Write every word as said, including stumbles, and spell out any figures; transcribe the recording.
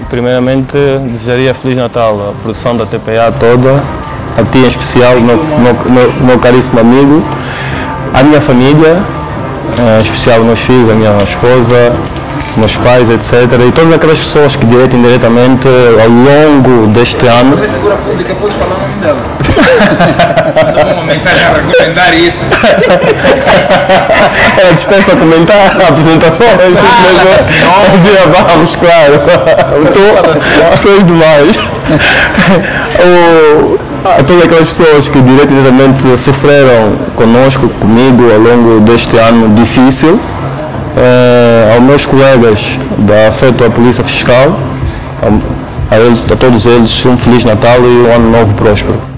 Primeiramente, desejaria Feliz Natal à produção da T P A toda, a ti em especial, meu, meu, meu, meu caríssimo amigo, à minha família, em especial meus filhos, a minha esposa, meus pais, etcétera. E todas aquelas pessoas que direto e indiretamente ao longo deste ano... Você é figura pública, pode falar o nome dela. Dá uma mensagem a recomendar isso. Ela dispensa comentar apresentações, mas vamos, claro. Tu, tu és demais. O, a todas aquelas pessoas que direto e indiretamente sofreram conosco, comigo, ao longo deste ano difícil. Uh, aos meus colegas da Afeto à Polícia Fiscal, a, a, eles, a todos eles um Feliz Natal e um Ano Novo próspero.